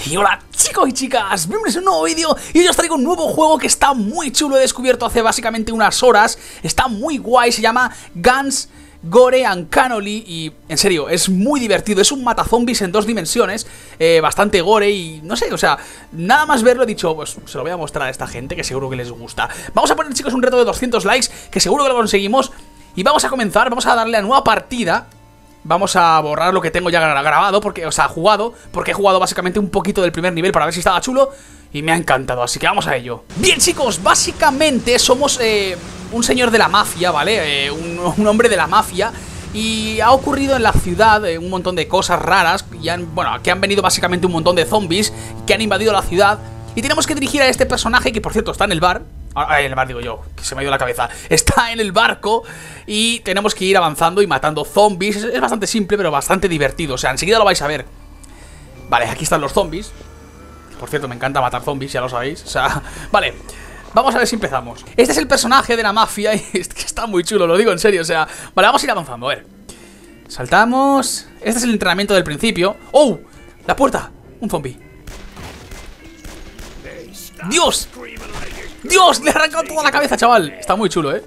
Y hola chicos y chicas, bienvenidos a un nuevo vídeo. Y hoy os traigo un nuevo juego que está muy chulo. He descubierto hace básicamente unas horas. Está muy guay, se llama Guns, Gore and Cannoli. Y en serio, es muy divertido. Es un matazombies en 2 dimensiones, bastante gore y no sé, o sea, nada más verlo he dicho, pues se lo voy a mostrar a esta gente que seguro que les gusta. Vamos a poner, chicos, un reto de 200 likes, que seguro que lo conseguimos. Y vamos a comenzar, vamos a darle a nueva partida. Vamos a borrar lo que tengo ya grabado, porque, o sea, jugado, porque he jugado básicamente un poquito del primer nivel para ver si estaba chulo. Y me ha encantado, así que vamos a ello. Bien, chicos, básicamente somos un señor de la mafia, ¿vale? Un hombre de la mafia. Y ha ocurrido en la ciudad un montón de cosas raras. Y bueno, aquí han venido básicamente un montón de zombies que han invadido la ciudad. Y tenemos que dirigir a este personaje, que por cierto está en el bar. En el bar digo yo, que se me ha ido la cabeza. Está en el barco y tenemos que ir avanzando y matando zombies. Es bastante simple, pero bastante divertido. O sea, enseguida lo vais a ver. Vale, aquí están los zombies. Por cierto, me encanta matar zombies, ya lo sabéis. O sea, vale, vamos a ver si empezamos. Este es el personaje de la mafia y es que está muy chulo, lo digo en serio. O sea, vale, vamos a ir avanzando, a ver. Saltamos. Este es el entrenamiento del principio. ¡Oh! La puerta, un zombie. ¡Dios! ¡Dios! Le ha arrancado toda la cabeza, chaval. Está muy chulo,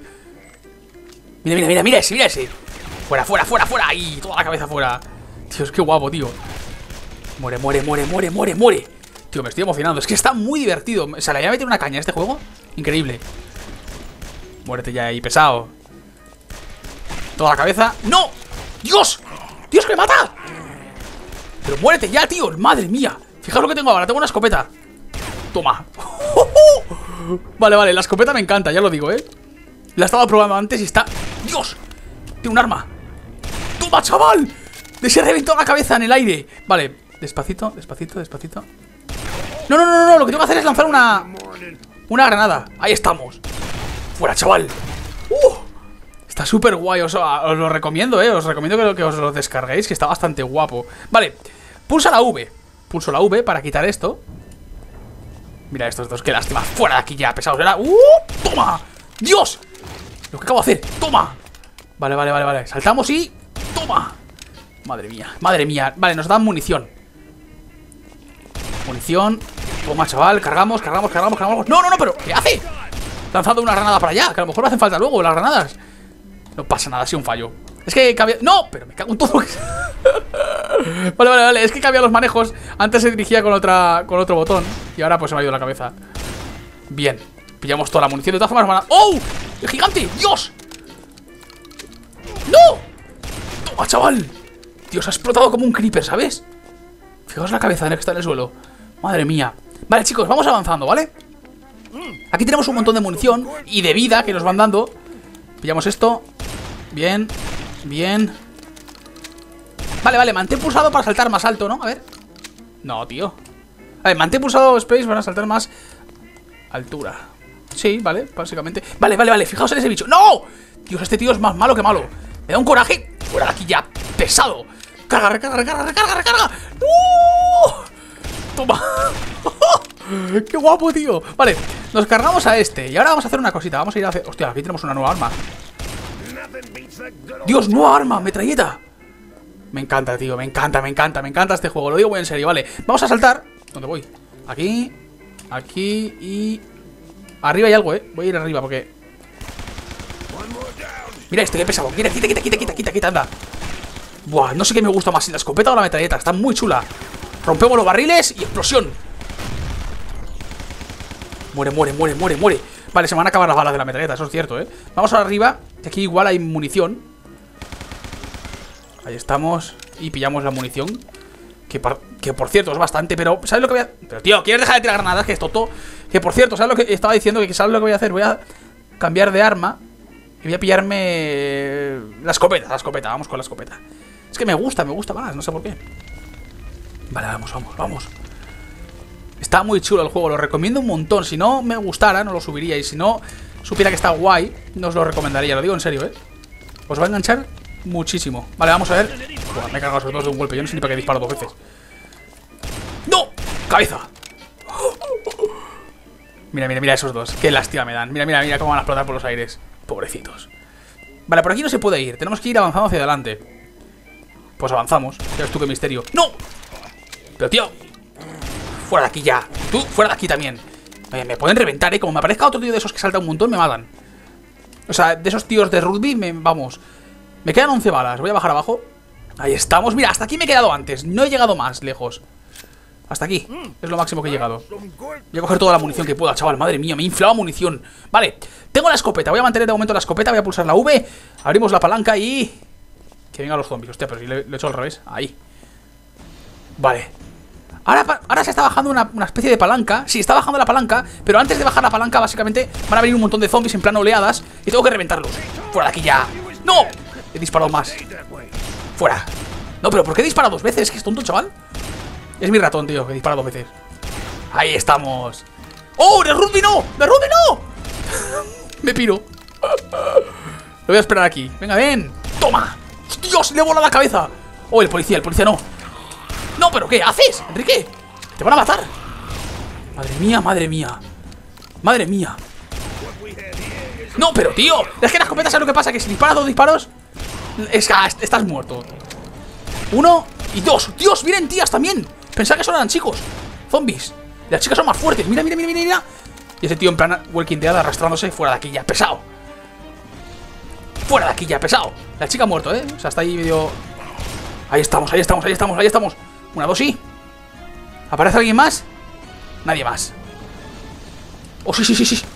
Mira ese. Fuera. ¡Ay! Toda la cabeza fuera. Dios, qué guapo, tío. Muere. Tío, me estoy emocionando. Es que está muy divertido. O sea, le voy a meter una caña a este juego. Increíble. Muérete ya ahí, pesado. Toda la cabeza. ¡No! ¡Dios! ¡Dios, que me mata! Pero muérete ya, tío. Madre mía. Fijaos lo que tengo ahora. Tengo una escopeta. Toma. Vale, la escopeta me encanta, ya lo digo, La estaba probando antes y está... ¡Dios! Tiene un arma. ¡Toma, chaval! Se reventó la cabeza en el aire. Vale, despacito. No, lo que tengo que hacer es lanzar una granada. Ahí estamos. Fuera, chaval. Está súper guay, os lo recomiendo, Os recomiendo que os lo descarguéis, que está bastante guapo. Vale, pulsa la V. Pulso la V para quitar esto. Mira estos dos, qué lástima. Fuera de aquí ya, pesados. ¡Toma! ¡Dios! Lo que acabo de hacer. ¡Toma! Vale. Saltamos y... ¡Toma! Madre mía. Vale, nos dan munición. Toma, chaval. Cargamos. No, pero ¿qué hace? Lanzando una granada para allá, que a lo mejor me hacen falta luego las granadas. No pasa nada, ha sido un fallo. Es que cambia... ¡No! Pero me cago en todo. Vale. Es que cambia los manejos. Antes se dirigía con otro botón y ahora pues se me ha ido la cabeza. Bien. Pillamos toda la munición. De todas formas, ¡oh! ¡El gigante! ¡Dios! ¡No! ¡Toma, chaval! Dios, ha explotado como un creeper, ¿sabes? Fijaos la cabeza en el que está en el suelo. Madre mía. Vale, chicos, vamos avanzando, ¿vale? Aquí tenemos un montón de munición y de vida que nos van dando. Pillamos esto. Bien. Vale, mantén pulsado para saltar más alto, ¿no? A ver. No, tío. A ver, mantén pulsado space para saltar más altura. Sí, vale, básicamente. Vale, fijaos en ese bicho. ¡No! Dios, este tío es más malo que malo. Me da un coraje. Fuera de aquí ya, pesado. Carga. ¡No! Toma. ¡Qué guapo, tío! Vale, nos cargamos a este. Y ahora vamos a hacer una cosita. Vamos a ir a hacer... Hostia, aquí tenemos una nueva arma. Dios, nueva arma, metralleta. Me encanta, tío, me encanta este juego, lo digo muy en serio, vale. Vamos a saltar. ¿Dónde voy? Aquí y... Arriba hay algo, voy a ir arriba porque... Mira este, que pesado. Quita, anda. Buah, no sé qué me gusta más, si la escopeta o la metralleta. Está muy chula. Rompemos los barriles y explosión. Muere. Vale, se me van a acabar las balas de la metralleta, eso es cierto, Vamos arriba, que aquí igual hay munición. Ahí estamos. Y pillamos la munición. Que por cierto es bastante, pero ¿sabes lo que voy a...? Pero tío, ¿quieres dejar de tirar granadas? Que es tonto. Que por cierto, ¿sabes lo que estaba diciendo? Que ¿sabes lo que voy a hacer? Voy a cambiar de arma y voy a pillarme la escopeta, vamos con la escopeta. Es que me gusta más, no sé por qué. Vale, vamos. Está muy chulo el juego, lo recomiendo un montón. Si no me gustara, no lo subiría. Y si no supiera que está guay, no os lo recomendaría, lo digo en serio, Os va a enganchar muchísimo. Vale, vamos a ver. Buah, me he cargado sobre todo de un golpe. Yo no sé ni para qué disparo 2 veces. ¡No! ¡Cabeza! Mira esos dos. Qué lástima me dan. Mira cómo van a explotar por los aires. Pobrecitos. Vale, por aquí no se puede ir. Tenemos que ir avanzando hacia adelante. Pues avanzamos. Ya ves tú qué misterio. ¡No! Pero tío, Fuera de aquí ya. Tú, fuera de aquí también. Me pueden reventar, ¿eh? Como me aparezca otro tío de esos que salta un montón, me matan. O sea, de esos tíos de rugby, vamos. Me quedan 11 balas. Voy a bajar abajo. Ahí estamos. Mira, hasta aquí me he quedado antes. No he llegado más lejos. Hasta aquí. Es lo máximo que he llegado. Voy a coger toda la munición que pueda, chaval. Madre mía, me he inflado munición. Vale, tengo la escopeta. Voy a mantener de momento la escopeta. Voy a pulsar la V. Abrimos la palanca y... que vengan los zombies. Hostia, pero si lo he hecho al revés. Ahí. Vale. Ahora se está bajando una especie de palanca. Sí, está bajando la palanca. Pero antes de bajar la palanca, básicamente, van a venir un montón de zombies en plan oleadas. Y tengo que reventarlos. Fuera de aquí ya. ¡No! He disparado más. Fuera. No, pero ¿por qué he disparado 2 veces? ¿Que es tonto, chaval? Es mi ratón, tío, que dispara 2 veces. Ahí estamos. ¡Oh! ¡De rugby no! ¡De rugby no! Me piro. Lo voy a esperar aquí. Venga, ven. ¡Toma! ¡Dios! Le he volado la cabeza. Oh, el policía no. No, pero ¿qué haces, Enrique? Te van a matar. Madre mía, madre mía. Madre mía. No, pero tío, es que la escopeta, ¿sabes lo que pasa? Que si disparas 2 disparos, estás muerto. 1 y 2. Dios, vienen tías también. Pensaba que solo eran chicos. Zombies. Las chicas son más fuertes. Mira, mira, mira, mira. Y ese tío en plan Walking Dead arrastrándose. Fuera de aquí ya, pesado. Fuera de aquí ya, pesado. La chica ha muerto, ¿eh? O sea, está ahí medio... Ahí estamos, ahí estamos, ahí estamos, ahí estamos. 1, 2 y... ¿Aparece alguien más? Nadie más. Oh, sí, sí, sí, sí.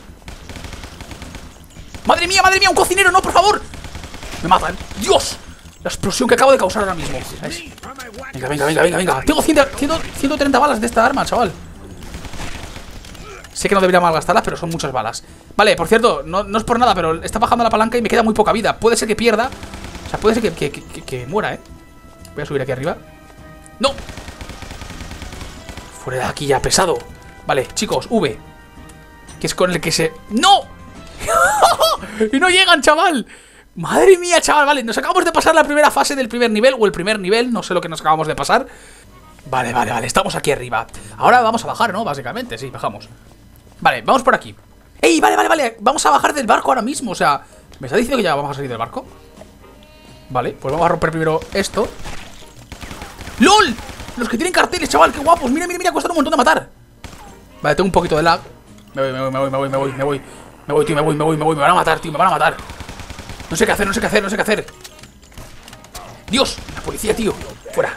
¡Madre mía, madre mía! ¡Un cocinero, no, por favor! Me matan. ¡Dios! La explosión que acabo de causar ahora mismo. ¿Sabes? Venga, venga, venga, venga, venga. Tengo 130 balas de esta arma, chaval. Sé que no debería malgastarlas, pero son muchas balas. Vale, por cierto, no es por nada, pero está bajando la palanca y me queda muy poca vida. Puede ser que pierda. O sea, puede ser que muera, ¿eh? Voy a subir aquí arriba. ¡No! Fuera de aquí ya, pesado. Vale, chicos, V. Que es con el que se... ¡No! Y no llegan, chaval. Madre mía, chaval, vale. Nos acabamos de pasar la primera fase del primer nivel. O el primer nivel, no sé lo que nos acabamos de pasar. Vale, vale, vale, estamos aquí arriba. Ahora vamos a bajar, ¿no? Básicamente, sí, bajamos. Vale, vamos por aquí. ¡Ey, vale, vale, vale! Vamos a bajar del barco ahora mismo, o sea... ¿Me está diciendo que ya vamos a salir del barco? Vale, pues vamos a romper primero esto. ¡LOL! Los que tienen carteles, chaval, qué guapos. Mira, mira, mira, cuesta un montón de matar. Vale, tengo un poquito de lag. Me voy, tío, me voy. Me van a matar, tío, me van a matar. No sé qué hacer, no sé qué hacer, no sé qué hacer. Dios, la policía, tío. Fuera.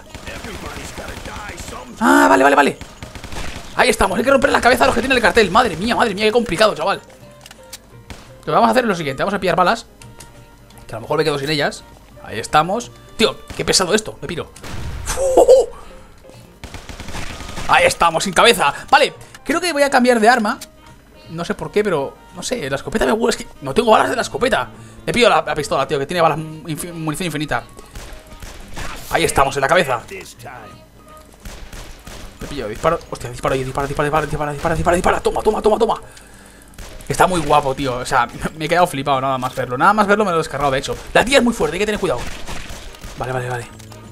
Ah, vale, vale, vale. Ahí estamos, hay que romper la cabeza a los que tienen el cartel. Madre mía, qué complicado, chaval. Lo que vamos a hacer es lo siguiente. Vamos a pillar balas, que a lo mejor me quedo sin ellas. Ahí estamos. Tío, qué pesado esto, me piro. Ahí estamos, sin cabeza. Vale, creo que voy a cambiar de arma. No sé por qué, pero... No sé, la escopeta me huele. Es que no tengo balas de la escopeta. Me pido la pistola, tío, que tiene balas, munición infinita. Ahí estamos, en la cabeza. Me pillo, disparo. Hostia, disparo, dispara. Toma. Está muy guapo, tío. O sea, me he quedado flipado nada más verlo. Nada más verlo me lo he descargado, de hecho. La tía es muy fuerte, hay que tener cuidado. Vale.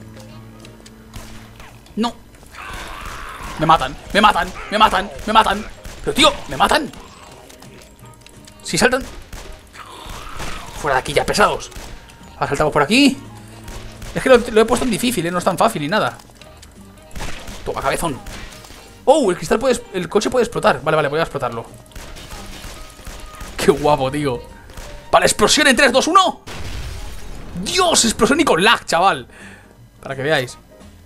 No. Me matan. Pero, tío, me matan. Si saltan. Fuera de aquí ya, pesados. Ahora saltamos por aquí. Es que lo he puesto en difícil, no es tan fácil ni nada. Toma, cabezón. Oh, el cristal puede... El coche puede explotar. Vale, voy a explotarlo. Qué guapo, tío. Vale, explosión en 3, 2, 1. Dios, explosión y con lag, chaval. Para que veáis.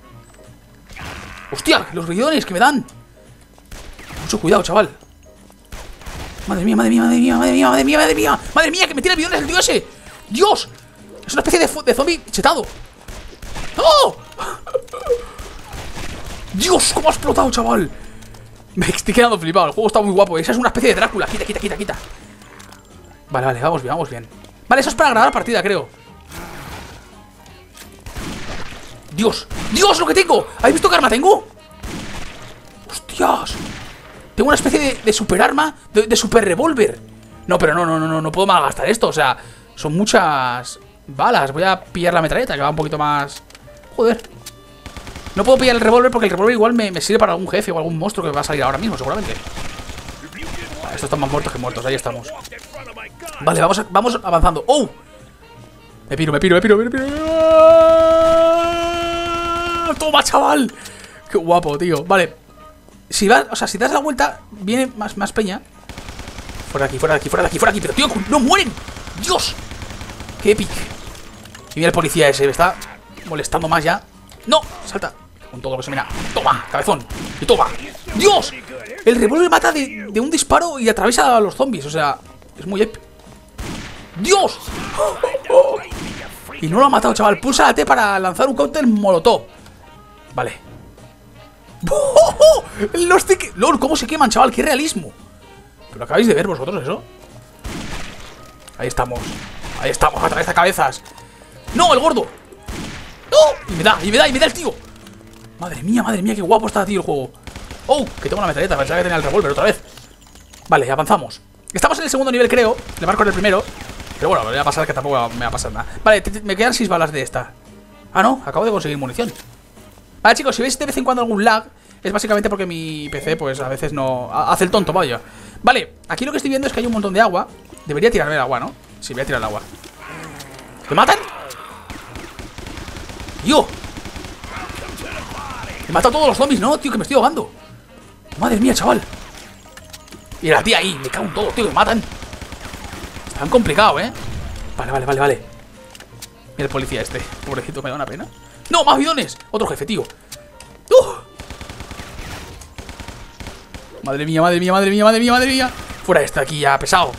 Hostia, los riñones que me dan. Mucho cuidado, chaval. Madre mía, que me tira el bidones el tío ese. Dios, es una especie de zombie chetado. ¡Oh! Dios, cómo ha explotado, chaval. Me estoy quedando flipado, el juego está muy guapo. Esa es una especie de Drácula, quita. Vale, vamos bien. Vale, eso es para grabar partida, creo. Dios, lo que tengo. ¿Habéis visto qué arma tengo? Hostias. Tengo una especie de super arma, de super revólver. No, pero no puedo malgastar esto. O sea, son muchas balas. Voy a pillar la metralleta, que va un poquito más... Joder. No puedo pillar el revólver porque el revólver igual me sirve para algún jefe o algún monstruo que va a salir ahora mismo, seguramente. Vale, estos están más muertos que muertos, ahí estamos. Vale, vamos avanzando. ¡Oh! Me piro. ¡Toma, chaval! ¡Qué guapo, tío! Vale. Si vas, o sea, si das la vuelta, viene más peña. Fuera de aquí, fuera de aquí, fuera de aquí, fuera de aquí. Pero tío, no mueren. Dios. Qué épico. Y mira el policía ese, me está molestando más ya. No, salta. Con todo lo que se mira. Toma, cabezón. Y toma. Dios. El revólver mata de un disparo y atraviesa a los zombies. O sea, es muy épico. ¡Dios! Y no lo ha matado, chaval. Pulsa la T para lanzar un cóctel molotov. Vale. ¡Oh! Los tickets. ¡Lol! ¿Cómo se queman, chaval? ¡Qué realismo! ¿Pero acabáis de ver vosotros eso? Ahí estamos. Ahí estamos, a través de cabezas. ¡No, el gordo! ¡No! Y me da el tío. Madre mía, qué guapo está, tío, el juego. ¡Oh! Que tengo una metralleta. Pensaba que tenía el revólver otra vez. Vale, avanzamos. Estamos en el segundo nivel, creo. Le marco en el primero. Pero bueno, me voy a pasar que tampoco me va a pasar nada. Vale, me quedan 6 balas de esta. Ah, no, acabo de conseguir munición. Vale, chicos, si veis de vez en cuando algún lag, es básicamente porque mi PC, pues a veces no... hace el tonto, vaya. Vale, aquí lo que estoy viendo es que hay un montón de agua. Debería tirarme el agua, ¿no? Sí, voy a tirar el agua. ¿Me matan? ¡Yo! He matado a todos los zombies, ¿no? Tío, que me estoy ahogando. Madre mía, chaval. Y la tía ahí, me cago en todo, tío, me matan. Está tan complicado, ¿eh? Vale. Mira el policía este. Pobrecito, me da una pena. ¡No, más bidones! Otro jefe, tío. Madre mía. Fuera esta aquí ya, pesado.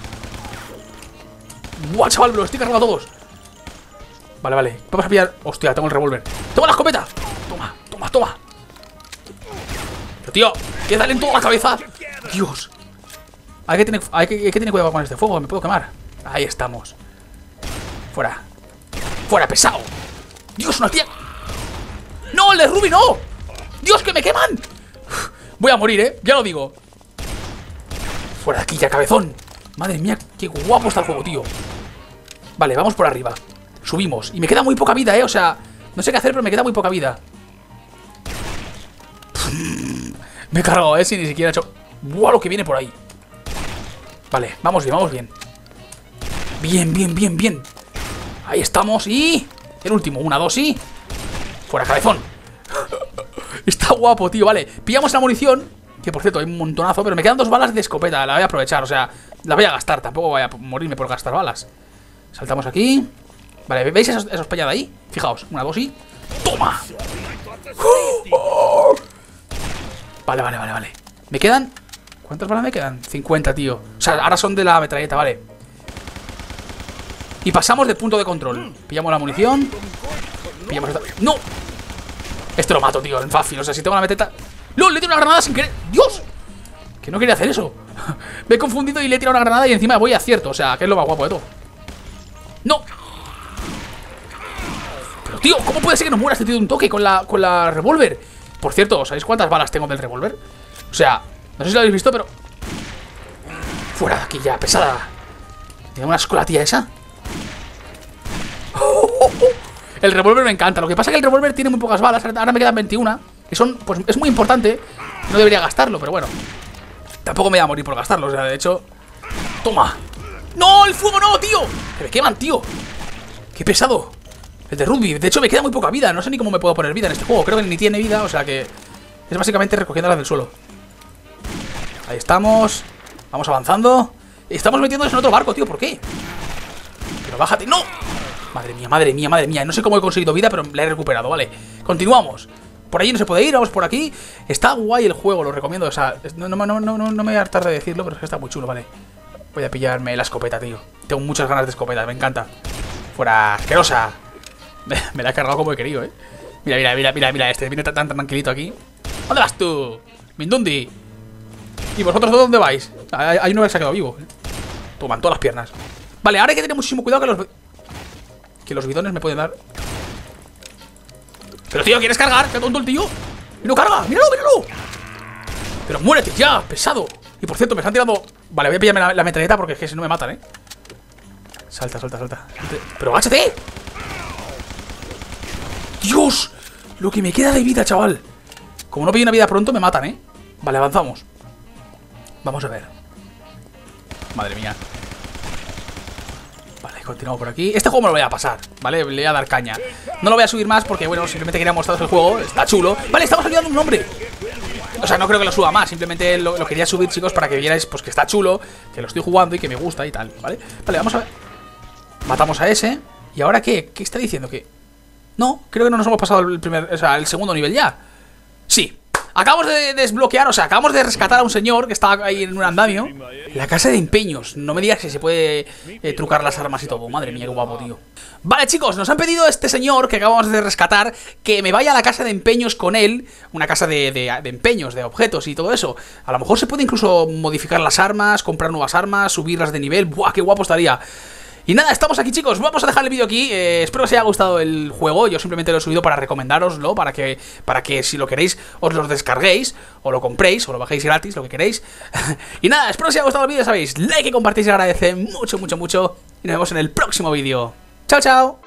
¡Buah, chaval! Me los estoy cargando a todos. Vale. Vamos a pillar... Hostia, tengo el revólver. ¡Toma la escopeta! Toma. Pero, tío, que dale en toda la cabeza. Dios. Hay que tener cuidado con este fuego, me puedo quemar. Ahí estamos. Fuera, pesado. Dios, una tía. ¡No, el de Ruby, no! ¡Dios, que me queman! Voy a morir, ya lo digo. Fuera de aquí ya, cabezón. Madre mía, qué guapo está el juego, tío. Vale, vamos por arriba. Subimos, y me queda muy poca vida, o sea, no sé qué hacer, pero me queda muy poca vida. Me he cargado, si ni siquiera he hecho... ¡Buah, lo que viene por ahí! Vale, vamos bien. Bien. Ahí estamos y... el último, 1, 2 y... fuera, cabezón. Está guapo, tío, vale. Pillamos la munición, que por cierto hay un montonazo, pero me quedan 2 balas de escopeta. La voy a aprovechar, o sea, la voy a gastar. Tampoco voy a morirme por gastar balas. Saltamos aquí. Vale, ¿veis esos peñas de ahí? Fijaos, 1, 2 y... ¡toma! Vale. Me quedan... ¿cuántas balas me quedan? 50, tío. O sea, ahora son de la metralleta, vale. Y pasamos de punto de control. Pillamos la munición. Pillamos esta... ¡no! Este lo mato, tío, en fácil. O sea, si tengo la metralleta... ¡No! Le he tirado una granada sin querer. ¡Dios! Que no quería hacer eso. Me he confundido y le he tirado una granada y encima voy a acierto. O sea, que es lo más guapo de todo. ¡No! Pero, tío, ¿cómo puede ser que no muera este tío de un toque con la revólver? Por cierto, ¿sabéis cuántas balas tengo del revólver? O sea, no sé si lo habéis visto, pero... fuera de aquí ya, pesada. ¿Tiene una asco la tía esa? El revólver me encanta. Lo que pasa es que el revólver tiene muy pocas balas. Ahora me quedan 21. Y son, pues es muy importante. No debería gastarlo, pero bueno. Tampoco me voy a morir por gastarlo. O sea, de hecho... ¡toma! ¡No! ¡El fuego no, tío! ¡Que me queman, tío! ¡Qué pesado! El de Rugby. De hecho, me queda muy poca vida. No sé ni cómo me puedo poner vida en este juego. Creo que ni tiene vida. O sea que... es básicamente recogiéndolas del suelo. Ahí estamos. Vamos avanzando. Estamos metiéndonos en otro barco, tío. ¿Por qué? Pero bájate. ¡No! Madre mía. No sé cómo he conseguido vida, pero la he recuperado, vale. Continuamos. Por ahí no se puede ir, vamos por aquí. Está guay el juego, lo recomiendo. O sea, no me voy a hartar de decirlo, pero es que está muy chulo, vale. Voy a pillarme la escopeta, tío. Tengo muchas ganas de escopeta, me encanta. Fuera, asquerosa. Me la he cargado como he querido, Mira, este viene tan tranquilito aquí. ¿Dónde vas tú? Mindundi. ¿Y vosotros de dónde vais? Hay uno que se ha quedado vivo. Toman todas las piernas. Vale, ahora hay que tener muchísimo cuidado que los bidones me pueden dar. Pero tío, ¿quieres cargar? ¡Qué tonto el tío! ¡Y no carga! ¡Míralo! Pero muérete ya, pesado. Y por cierto, me están tirando... vale, voy a pillarme la metralleta porque es que si no me matan, Salta. ¡Pero agáchate! ¡Dios! Lo que me queda de vida, chaval. Como no pillo una vida pronto, me matan, Vale, avanzamos. Vamos a ver. Madre mía. Vale, continuamos por aquí. Este juego me lo voy a pasar, ¿vale? Le voy a dar caña. No lo voy a subir más porque, bueno, simplemente quería mostraros el juego. Está chulo. Vale, estamos ayudando a un hombre. O sea, no creo que lo suba más, simplemente lo quería subir, chicos, para que vierais pues que está chulo, que lo estoy jugando y que me gusta y tal, ¿vale? Vale, vamos a ver. Matamos a ese. ¿Y ahora qué? ¿Qué está diciendo? ¿Que no? Creo que no nos hemos pasado el segundo nivel ya. Sí. Acabamos de desbloquear, o sea, acabamos de rescatar a un señor que estaba ahí en un andamio. La casa de empeños. No me digas que se puede trucar las armas y todo. Madre mía, qué guapo, tío. Vale, chicos, nos han pedido este señor que acabamos de rescatar que me vaya a la casa de empeños con él. Una casa de empeños, de objetos y todo eso. A lo mejor se puede incluso modificar las armas, comprar nuevas armas, subirlas de nivel. ¡Buah, qué guapo estaría! Y nada, estamos aquí, chicos, vamos a dejar el vídeo aquí. Espero que os haya gustado el juego. Yo simplemente lo he subido para recomendároslo, para que si lo queréis os lo descarguéis, o lo compréis, o lo bajéis gratis, lo que queréis. Y nada, espero que os haya gustado el vídeo, sabéis, like y compartir se agradece mucho, mucho, mucho. Y nos vemos en el próximo vídeo. Chao, chao.